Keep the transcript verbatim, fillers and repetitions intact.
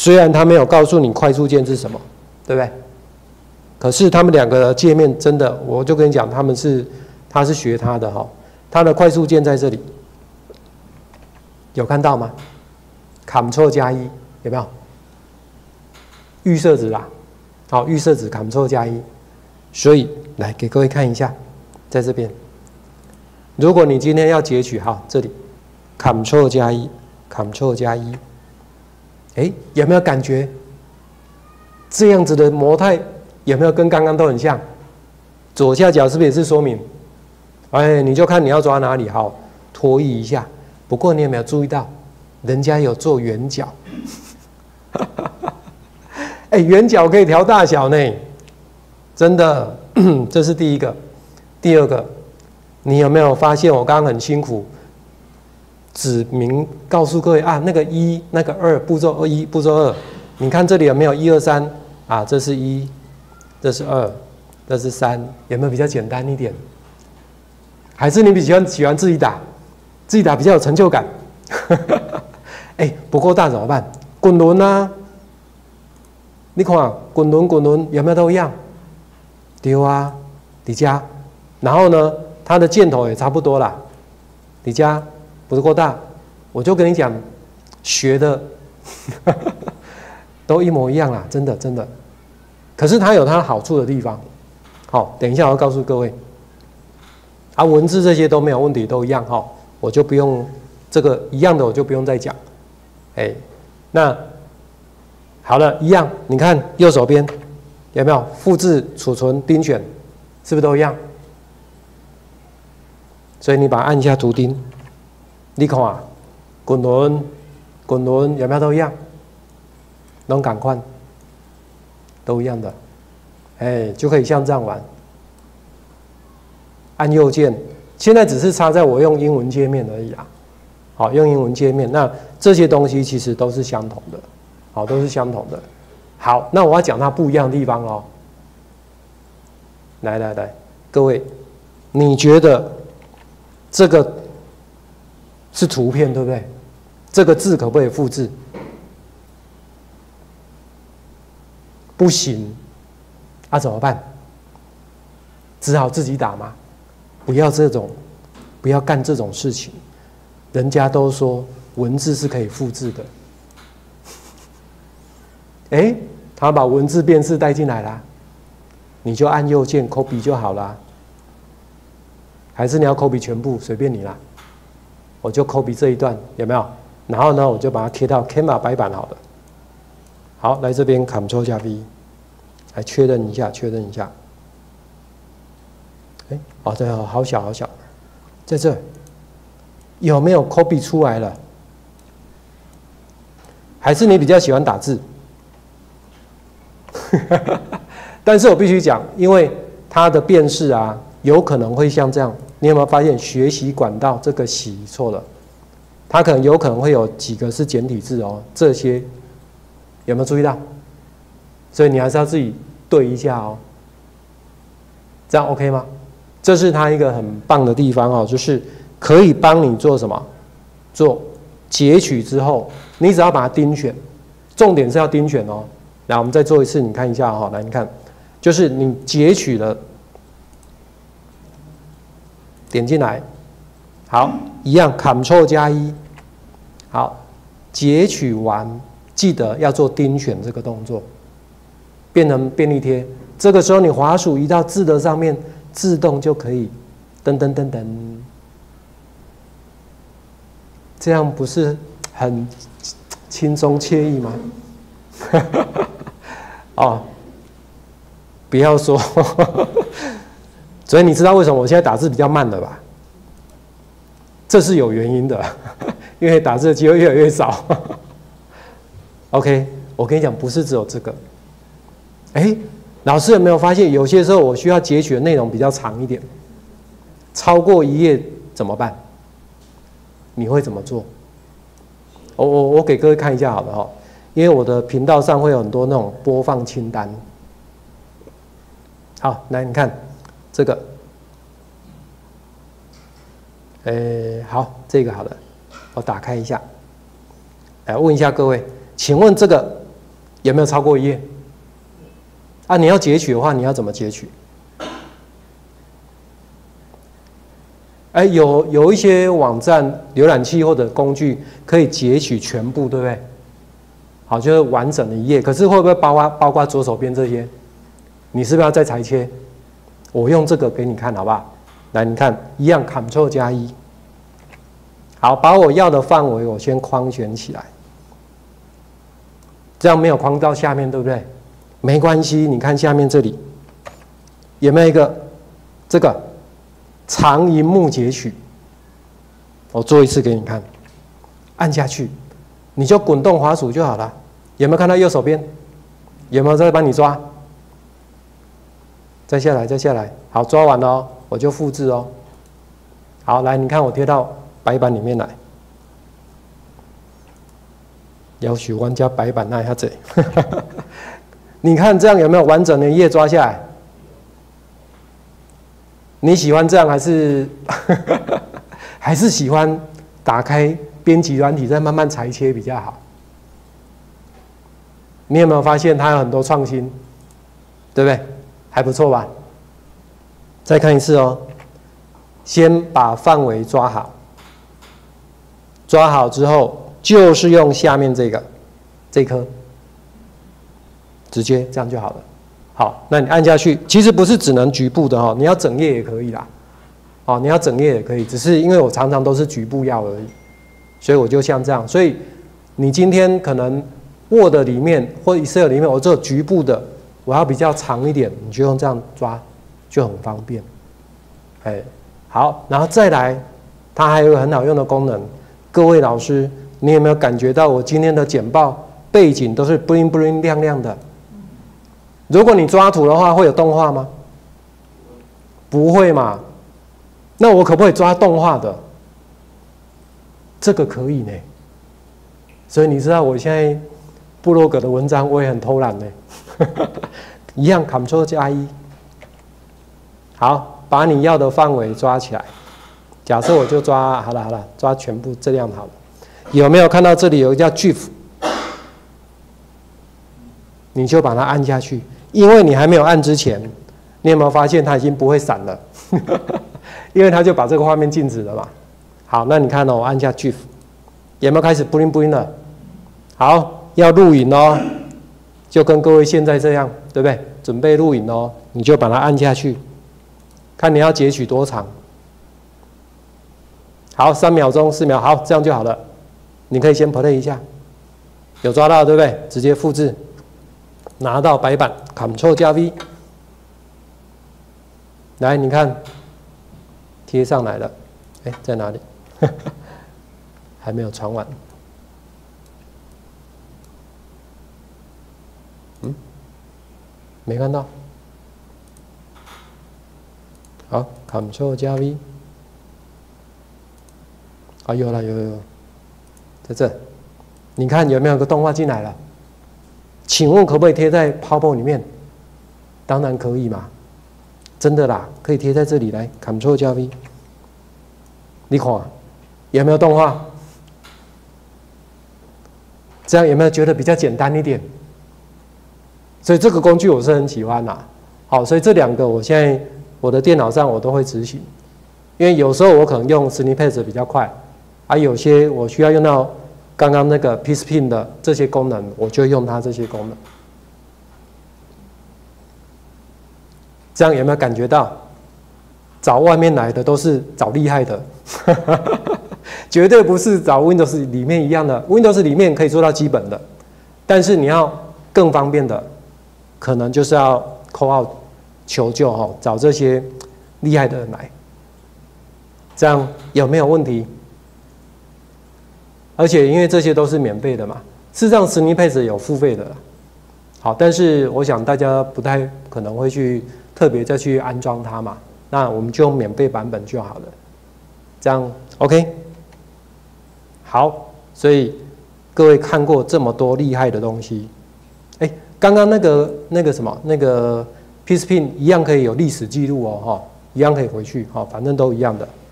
虽然他没有告诉你快速键是什么，对不对？可是他们两个的界面真的，我就跟你讲，他们是他是学他的哈，他的快速键在这里，有看到吗 ？Ctrl 加一有没有？预设值啦，好，预设值 Ctrl 加一，所以来给各位看一下，在这边，如果你今天要截取，好，这里 Ctrl 加一 ，Ctrl 加一，哎，有没有感觉这样子的模态有没有跟刚刚都很像？左下角是不是也是说明？哎，你就看你要抓哪里，好，拖移一下。不过你有没有注意到，人家有做圆角？哎，圆角可以调大小呢，真的，这是第一个。第二个，你有没有发现我刚刚很辛苦，指明告诉各位啊，那个一、那个二，步骤一、步骤二，你看这里有没有一二三啊？这是一，这是二，这是三，有没有比较简单一点？还是你比较喜欢自己打，自己打比较有成就感？哎，不够大怎么办？滚轮啊！你看，滚轮滚轮有没有都一样？对啊，你加，然后呢，它的箭头也差不多啦。你加不是够大，我就跟你讲，学的都一模一样啦，真的真的。可是它有它好处的地方。好，等一下我要告诉各位。啊，文字这些都没有问题，都一样哈，我就不用这个一样的，我就不用再讲。哎，那好了，一样，你看右手边有没有复制、储存、钉选，是不是都一样？所以你把它按一下图钉，你看啊，滚轮、滚轮有没有都一样？能赶快，都一样的，哎，就可以像这样玩。按右键，现在只是差在我用英文界面而已啦。好，用英文界面，那这些东西其实都是相同的，好，都是相同的。好，那我要讲它不一样的地方哦。来来来，各位，你觉得这个是图片对不对？这个字可不可以复制？不行，啊怎么办？只好自己打嘛。不要这种，不要干这种事情。人家都说文字是可以复制的。哎，他把文字辨识带进来啦，你就按右键 copy 就好啦。还是你要 copy 全部，随便你啦。我就 copy 这一段，有没有？然后呢，我就把它贴到 Canva 白板好了。好，来这边 Ctrl 加 V， 来确认一下，确认一下。哎，哦，对哦，好小好小，在这有没有 copy 出来了？还是你比较喜欢打字？但是我必须讲，因为它的辨识啊，有可能会像这样。你有没有发现学习管道这个洗错了？它可能有可能会有几个是简体字哦，这些有没有注意到？所以你还是要自己对一下哦。这样 OK 吗？这是它一个很棒的地方哦，就是可以帮你做什么？做截取之后，你只要把它钉选，重点是要钉选哦。来，我们再做一次，你看一下哈、哦，来，你看，就是你截取了，点进来，好，一样 ，Ctrl 加一，好，截取完，记得要做钉选这个动作，变成便利贴。这个时候你滑鼠移到字的上面。自动就可以，噔噔噔噔，这样不是很轻松惬意吗？哦，不要说，所以你知道为什么我现在打字比较慢了吧？这是有原因的，因为打字的机会越来越少。OK， 我跟你讲，不是只有这个，哎。老师有没有发现，有些时候我需要截取的内容比较长一点，超过一页怎么办？你会怎么做？我我我给各位看一下好了哈，因为我的频道上会有很多那种播放清单。好，来你看这个，呃，好，这个好了，我打开一下，来问一下各位，请问这个有没有超过一页？啊，你要截取的话，你要怎么截取？哎，有有一些网站、浏览器或者工具可以截取全部，对不对？好，就是完整的一页。可是会不会包括包括左手边这些？你是不是要再裁切？我用这个给你看，好不好？来，你看，一样 ，Ctrl 加一。好，把我要的范围我先框选起来，这样没有框到下面，对不对？没关系，你看下面这里有没有一个这个长萤幕截取？我做一次给你看，按下去，你就滚动滑鼠就好了。有没有看到右手边？有没有在帮你抓？再下来，再下来，好，抓完了哦，我就复制哦。好，来，你看我贴到白板里面来，要求玩家白板那一下子，你看这样有没有完整的一页抓下来？你喜欢这样还是还是喜欢打开编辑软体再慢慢裁切比较好？你有没有发现它有很多创新，对不对？还不错吧？再看一次哦，先把范围抓好，抓好之后就是用下面这个这颗，直接这样就好了。好，那你按下去，其实不是只能局部的哦，你要整页也可以啦。哦，你要整页也可以，只是因为我常常都是局部要而已，所以我就像这样。所以你今天可能 Word 里面或 Excel 里面，我只有局部的，我要比较长一点，你就用这样抓，就很方便。哎，好，然后再来，它还有一个很好用的功能。各位老师，你有没有感觉到我今天的简报背景都是 bling bling 亮亮的？如果你抓图的话，会有动画吗？不会嘛？那我可不可以抓动画的？这个可以呢。所以你知道我现在部落格的文章我也很偷懒呢，一样 Ctrl 加一。好，把你要的范围抓起来。假设我就抓好了好了，抓全部这样好了。有没有看到这里有一个叫 GIF？ 你就把它按下去，因为你还没有按之前，你有没有发现它已经不会闪了？因为它就把这个画面静止了嘛。好，那你看哦，我按下 GIF， 有没有开始 bling bling 了？好，要录影哦，就跟各位现在这样，对不对？准备录影哦，你就把它按下去，看你要截取多长。好，三秒钟、四秒，好，这样就好了。你可以先 play 一下，有抓到对不对？直接复制，拿到白板 ，Ctrl 加 V， 来，你看，贴上来了。哎，在哪里？还没有传完。嗯，没看到。好 ，Ctrl 加 V。啊，有了，有有有，在这，你看有没有个动画进来了？请问可不可以贴在 PowerPoint 里面？当然可以嘛，真的啦，可以贴在这里来 ，Ctrl 加 V。你看有没有动画？这样有没有觉得比较简单一点？所以这个工具我是很喜欢啦。好，所以这两个我现在我的电脑上我都会执行，因为有时候我可能用 Snippet 比较快，啊，有些我需要用到刚刚那个 Pispin 的这些功能，我就用它这些功能。这样有没有感觉到？找外面来的都是找厉害的，绝对不是找 Windows 里面一样的。Windows 里面可以做到基本的，但是你要更方便的，可能就是要 call out 求救哈，找这些厉害的人来。这样有没有问题？而且因为这些都是免费的嘛，事实上 Snippet 有付费的，好，但是我想大家不太可能会去特别再去安装它嘛。那我们就用免费版本就好了，这样 OK。好，所以各位看过这么多厉害的东西，哎，刚刚那个那个什么那个 Pispin 一样可以有历史记录哦，哈，一样可以回去，哈，反正都一样的。